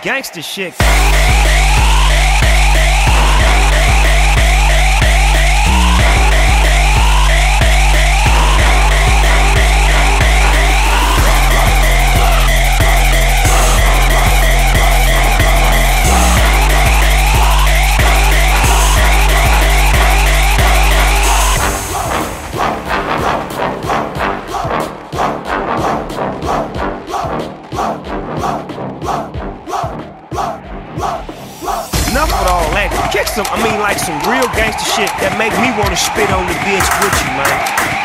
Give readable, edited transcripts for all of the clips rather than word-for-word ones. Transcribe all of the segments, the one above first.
gangster shit. Enough with all that. Kick some, like some real gangster shit that make me want to spit on the bitch with you, man.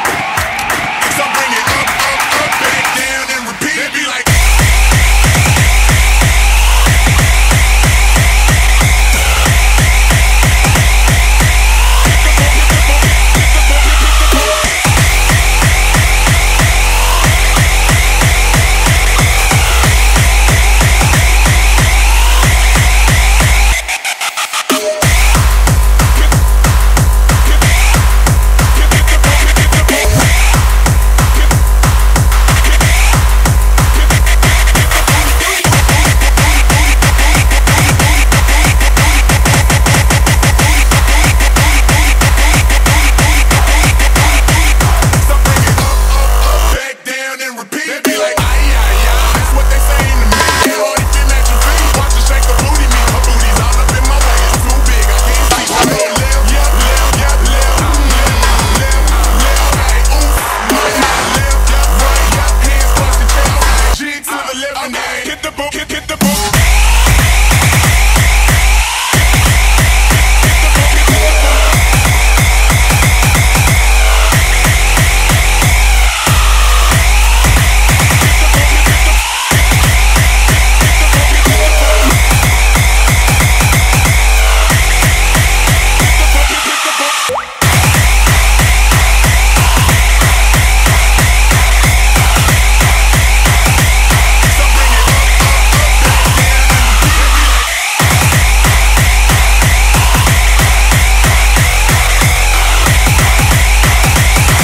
So bring it up, back down and repeat. It be like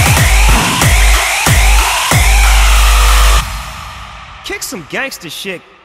Kick some gangster shit.